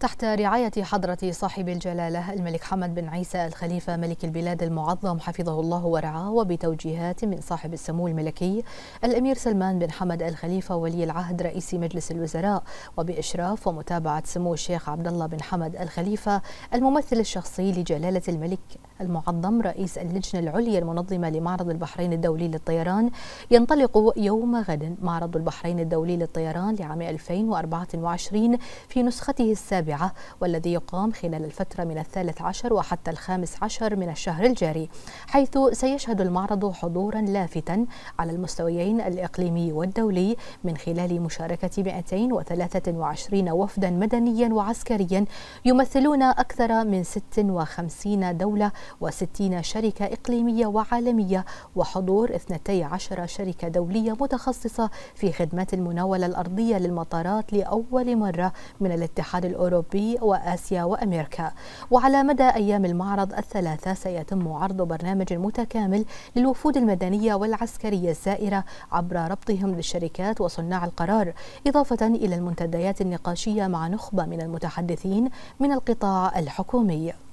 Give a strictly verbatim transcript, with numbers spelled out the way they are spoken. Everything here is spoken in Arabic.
تحت رعاية حضرة صاحب الجلالة الملك حمد بن عيسى الخليفة ملك البلاد المعظم حفظه الله ورعاه، وبتوجيهات من صاحب السمو الملكي الأمير سلمان بن حمد الخليفة ولي العهد رئيس مجلس الوزراء، وبإشراف ومتابعة سمو الشيخ عبد الله بن حمد الخليفة الممثل الشخصي لجلالة الملك المعظم رئيس اللجنة العليا المنظمة لمعرض البحرين الدولي للطيران، ينطلق يوم غد معرض البحرين الدولي للطيران لعام ألفين وأربعة وعشرين في نسخته السابعة، والذي يقام خلال الفترة من الثالث عشر وحتى الخامس عشر من الشهر الجاري، حيث سيشهد المعرض حضورا لافتا على المستويين الإقليمي والدولي من خلال مشاركة مئتين وثلاثة وعشرين وفدا مدنيا وعسكريا يمثلون أكثر من ست وخمسين دولة وستين شركة إقليمية وعالمية، وحضور اثنتي عشر شركة دولية متخصصة في خدمات المناولة الأرضية للمطارات لأول مرة من الاتحاد الأوروبي وآسيا وأمريكا. وعلى مدى أيام المعرض الثلاثة سيتم عرض برنامج متكامل للوفود المدنية والعسكرية الزائرة عبر ربطهم للشركات وصناع القرار، إضافة إلى المنتديات النقاشية مع نخبة من المتحدثين من القطاع الحكومي.